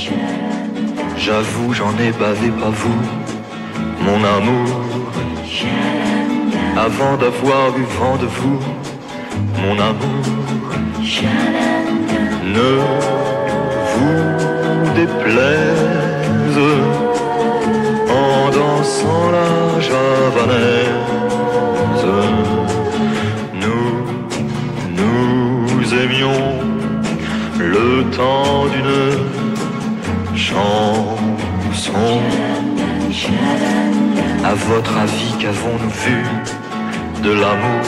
J'avoue, j'en ai bavé, pas vous, mon amour. Avant d'avoir eu vent de vous, mon amour. Ne vous déplaise en dansant la javanaise. Nous aimions le temps d'une chanson. À votre avis, qu'avons-nous vu de l'amour?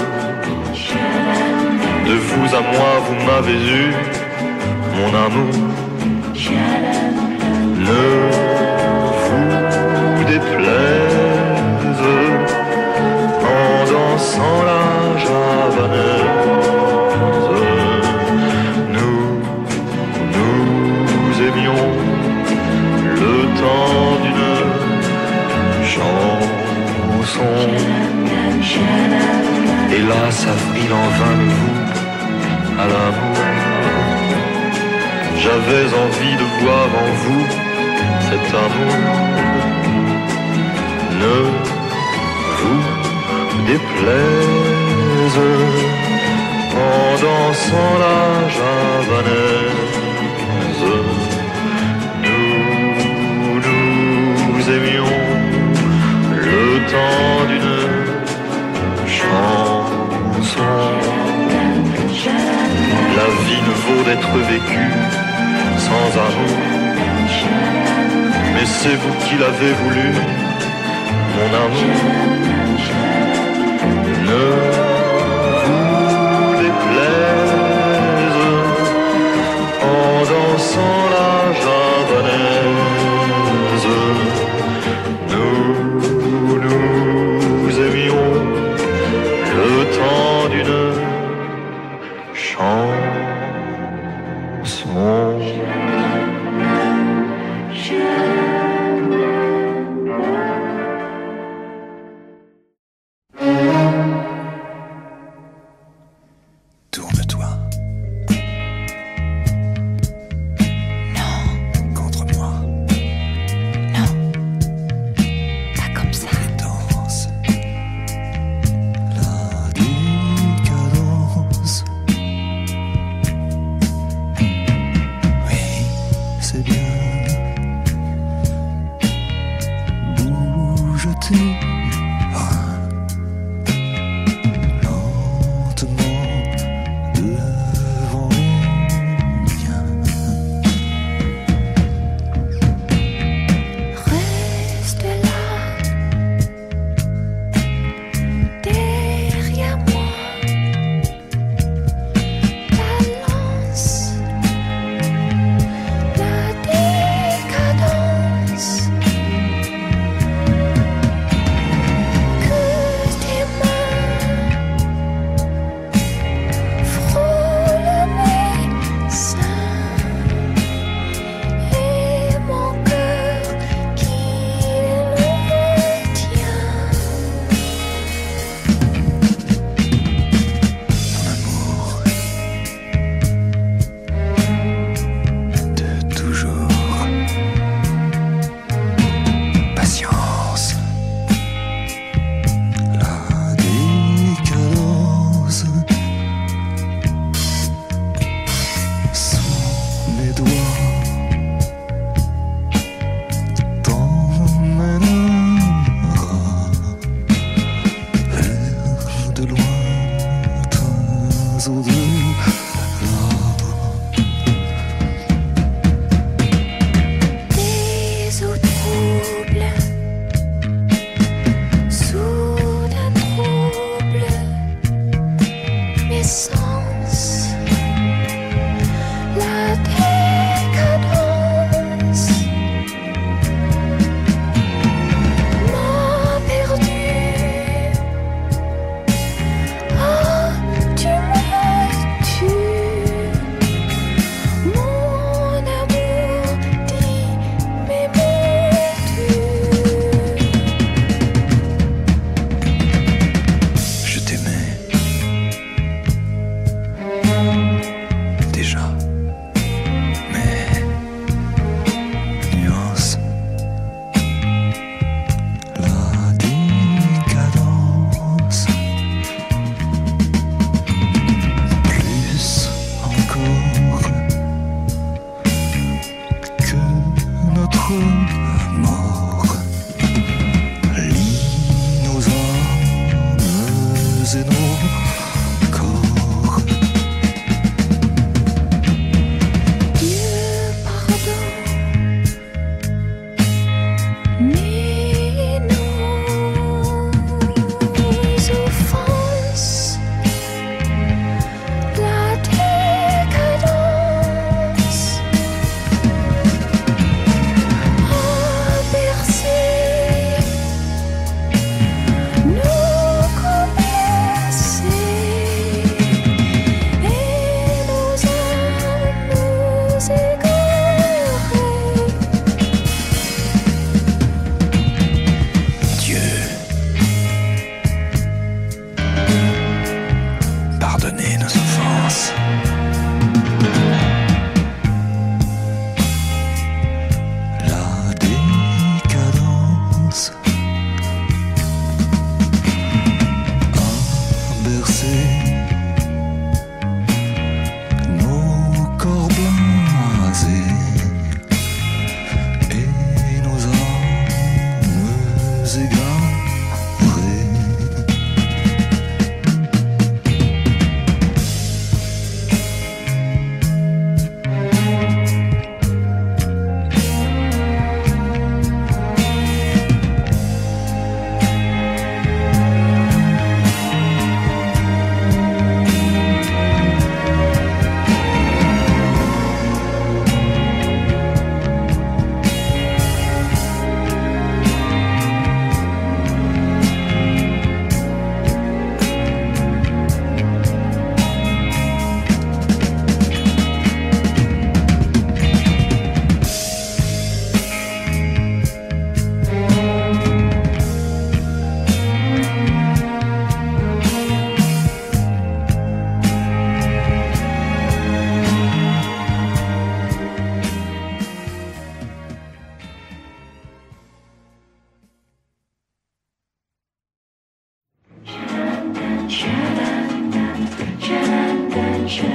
De vous à moi, vous m'avez eu, mon amour. Ne vous déplaise en dansant la javanaise. Nous aimions le temps d'une chanson. Hélas, avril en vain me voue à l'amour. J'avais envie de voir en vous cet amour. Ne vous déplaise en dansant la javanaise. Nous aimions le temps d'une chanson. La vie ne vaut d'être vécue sans amour. Mais c'est vous qui l'avez voulu, mon amour. Ne vous déplaise en dansant la javanaise. Nous aimions le temps d'une chanson. Tourne-toi. Non. Contre moi. Non. Pas comme ça. Et danse. La décadence. Oui, c'est bien. Bouge-toi. Lentement devant les miens. Reste là, derrière moi. Balance la décadence. Que tes mains frôlent mes seins et mon cœur qui le tient. Mon amour de toujours. Patience. La décadence. Sous mes doigts t'emmènera vers de lointains au-delà. Des eaux troubles, soudain trouble mes sens. La décadence m'a perdu. Ah, tu m'as tué.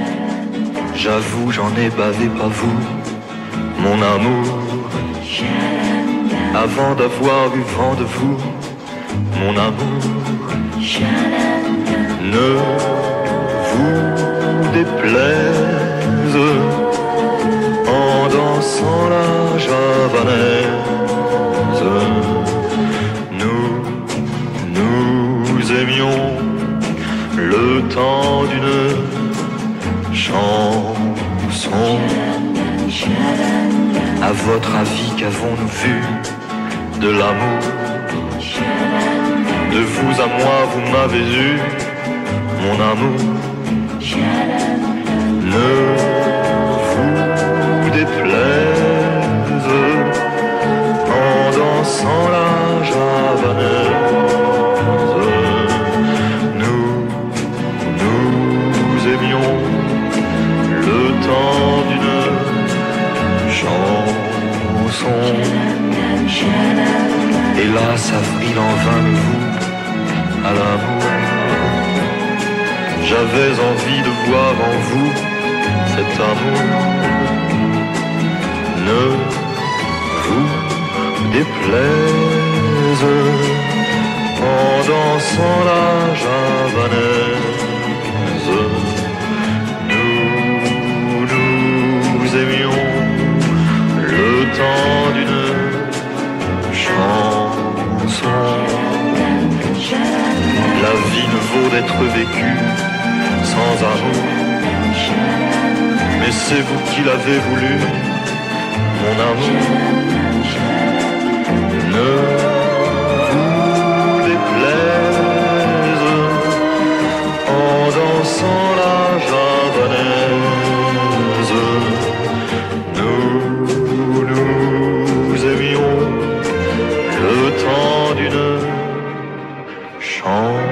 J'avoue, j'en ai bavé, pas vous, mon amour. Avant d'avoir eu vent de vous, mon amour. Ne vous déplaise en dansant la javanaise. Nous aimions le temps d'une chanson. À votre avis, qu'avons-nous vu de l'amour? De vous à moi, vous m'avez eu, mon amour. Ne vous déplaise en dansant la javanaise. Nous aimions le temps d'une chanson. Hélas, avril en vain me vous à l'amour. J'avais envie de voir en vous cet amour. Ne vous déplaise en dansant la javanaise. Nous aimions le temps d'une chanson. La vie ne vaut d'être vécue sans amour. Mais c'est vous qui l'avez voulu, mon amour. Ne vous déplaise en dansant la javanaise. Nous aimions le temps d'une chanson.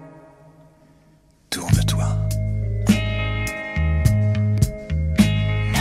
Tourne-toi.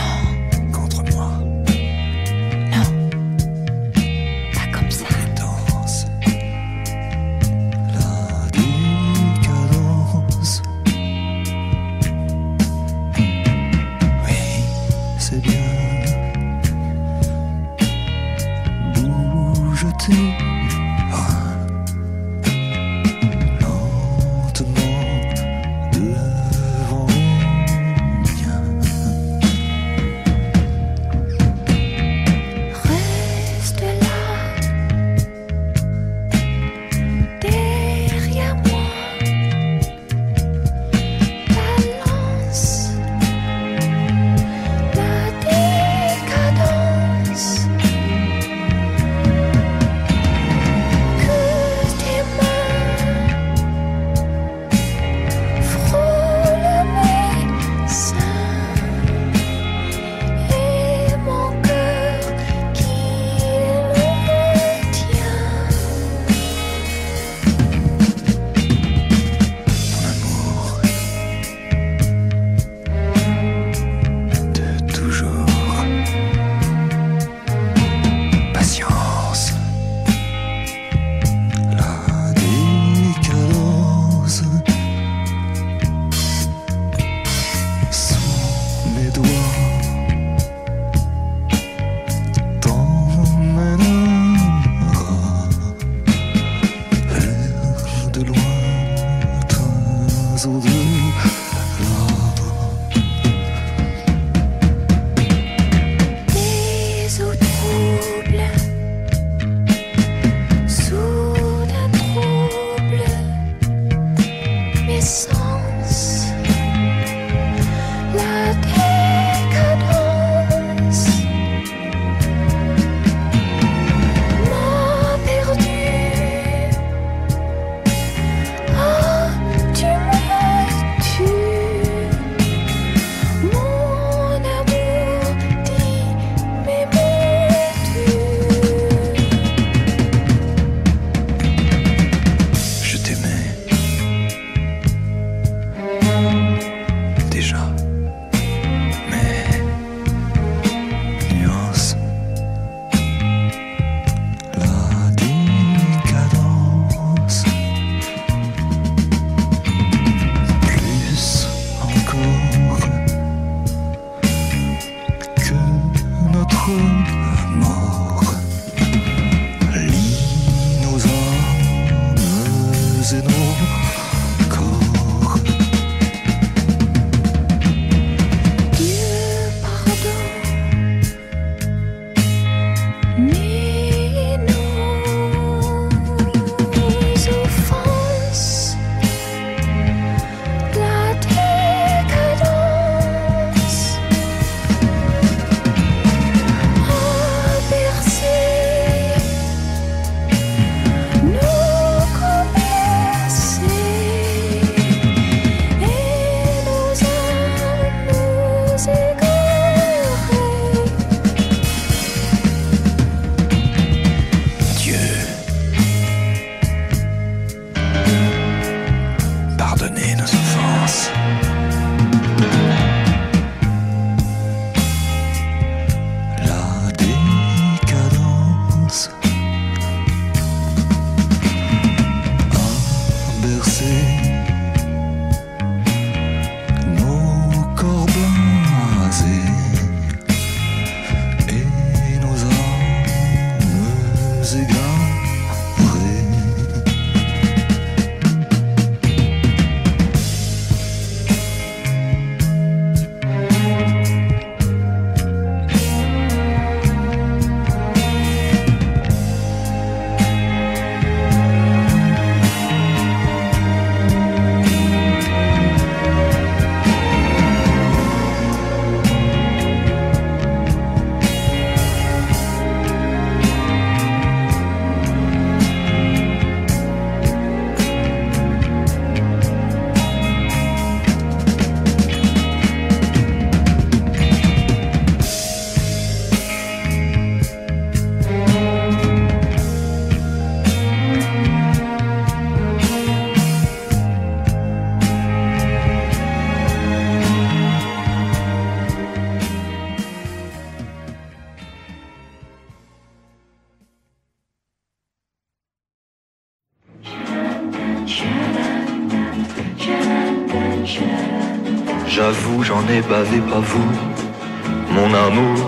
J'avoue, j'en ai bavé, pas vous, mon amour.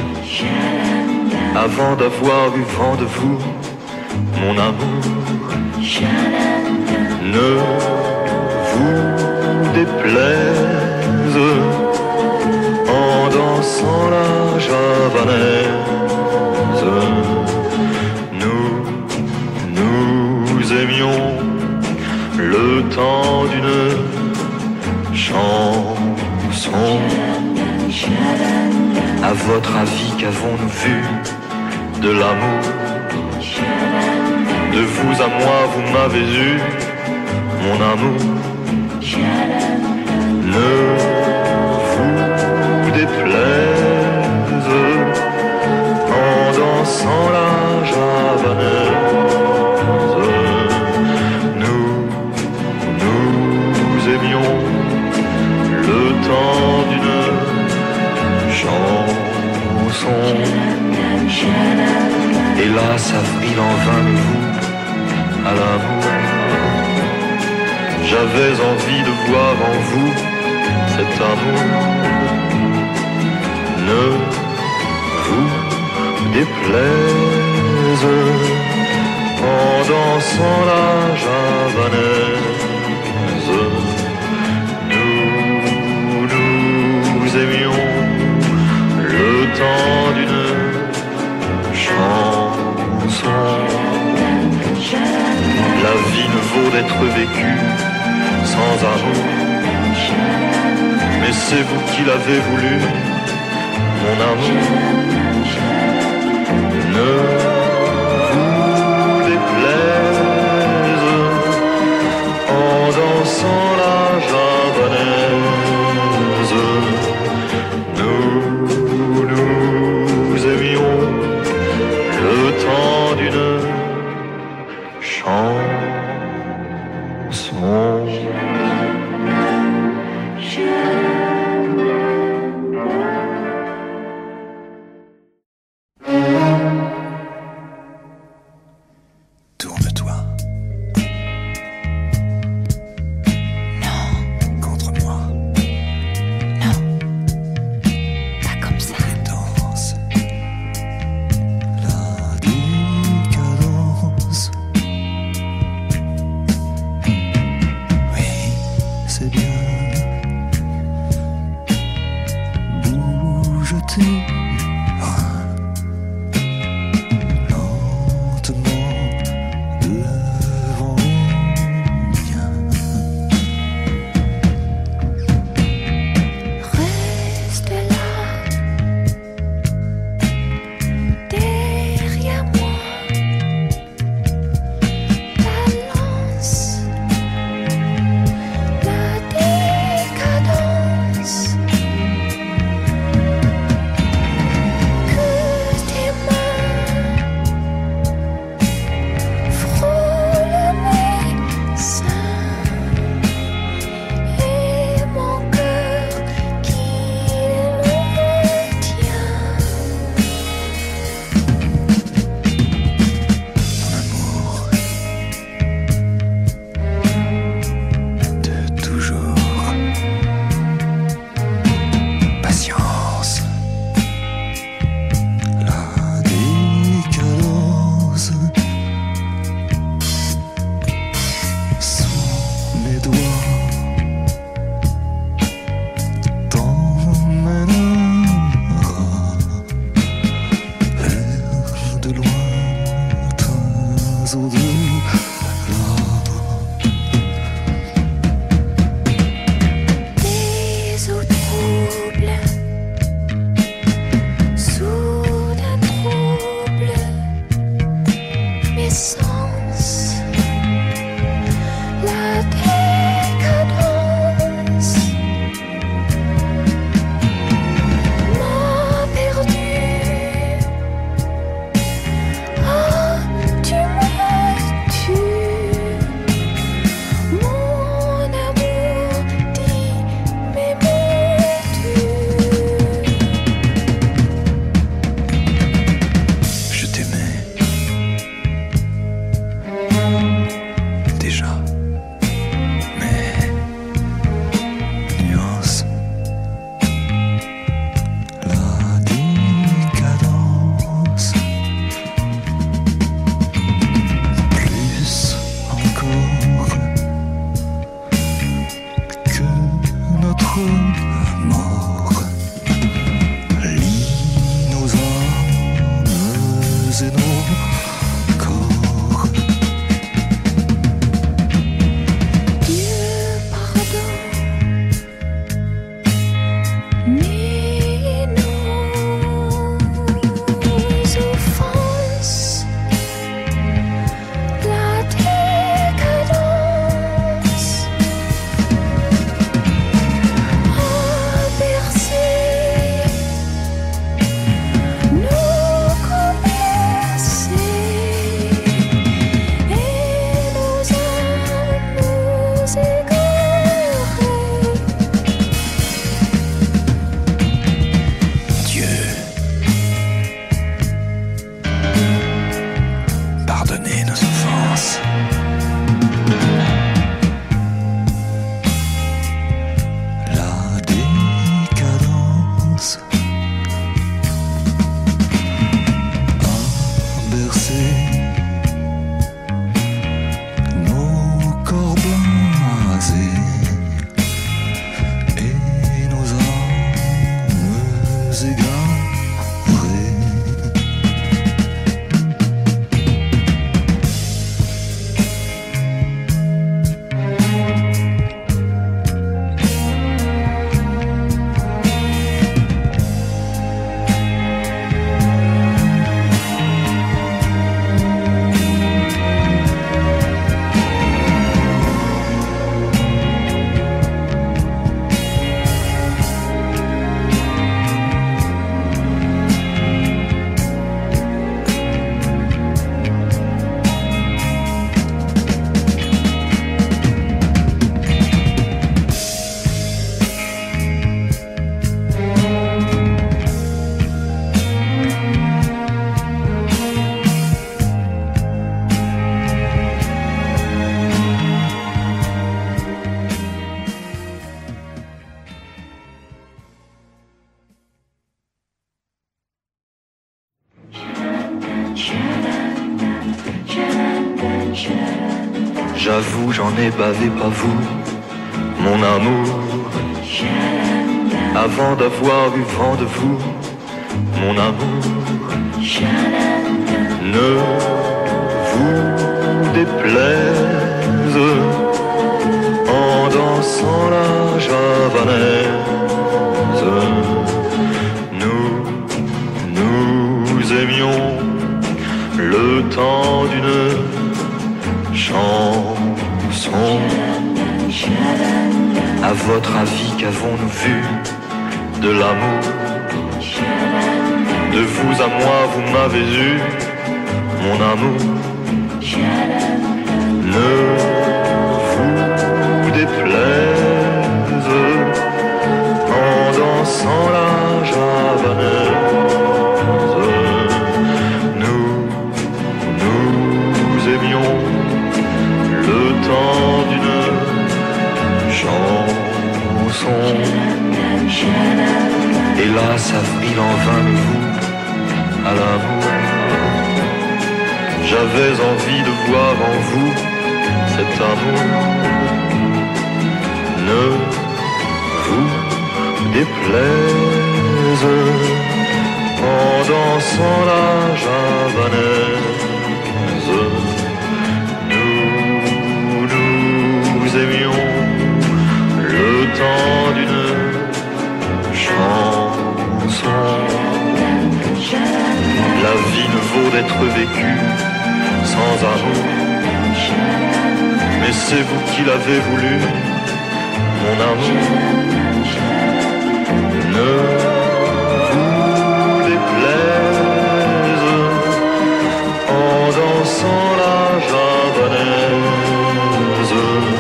Avant d'avoir eu vent de vous, mon amour. Ne vous déplaise en dansant la javanaise. Nous aimions le temps d'une chanson. À votre avis, qu'avons-nous vu de l'amour? De vous à moi, vous m'avez eu, mon amour. Ne vous déplaise en dansant la javanaise. Nous aimions le temps d'une chanson. Hélas, avril en vain le vous à l'amour. J'avais envie de voir en vous cet amour. Ne vous déplaise en dansant la javanaise. Nous aimions le temps d'une chanson. La vie ne vaut d'être vécue sans amour. Mais c'est vous qui l'avez voulu, mon amour. Ne vous déplaise en dansant la javanaise. Nous aimions le temps d'une chanson. et nos corps. Dieu pardonne nos offenses, la décadence a bercé nos commerces et nos âmes égarées. Dieu, pardonnez nos offenses. La décadence a bercé nos corps blasés et nos âmes égarées. J'avoue, j'en ai bavé, pas vous, mon amour. Avant d'avoir eu vent de vous, mon amour. Ne vous déplaise en dansant la javanaise. Nous aimions le temps d'une chanson. À votre avis, qu'avons-nous vu de l'amour? De vous à moi, vous m'avez eu, mon amour. Ne vous déplaise en dansant la javanaise. Nous aimions le temps d'une chanson. Hélas, avril en vain le vous à l'amour. J'avais envie de voir en vous cet amour. Ne vous déplaise en dansant la javanaise. Nous aimions le temps d'une chanson. La vie ne vaut d'être vécue sans amour. Mais c'est vous qui l'avez voulu, mon amour. Ne vous déplaise en dansant la javanaise.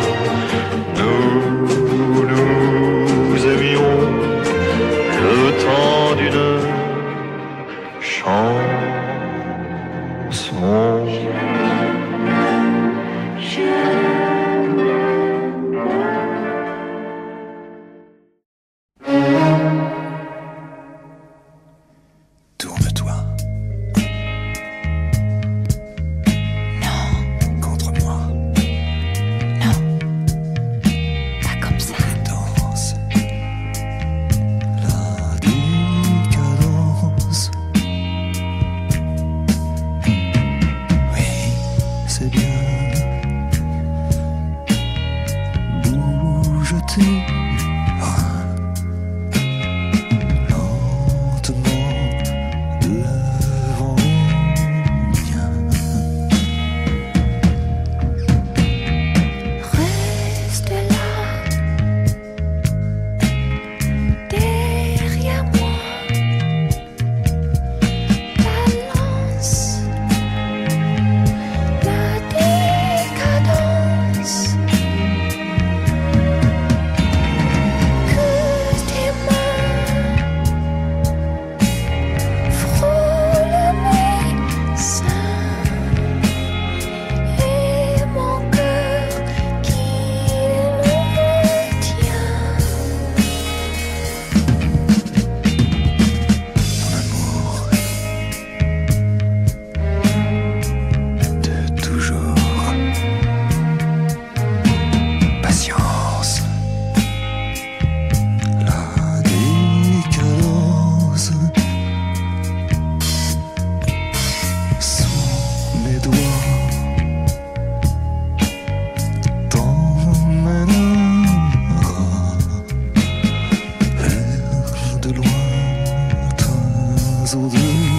Nous aimions le temps d'une chanson. Tourne-toi. Non, Contre moi. non, pas comme ça. Danse. La décadence monde.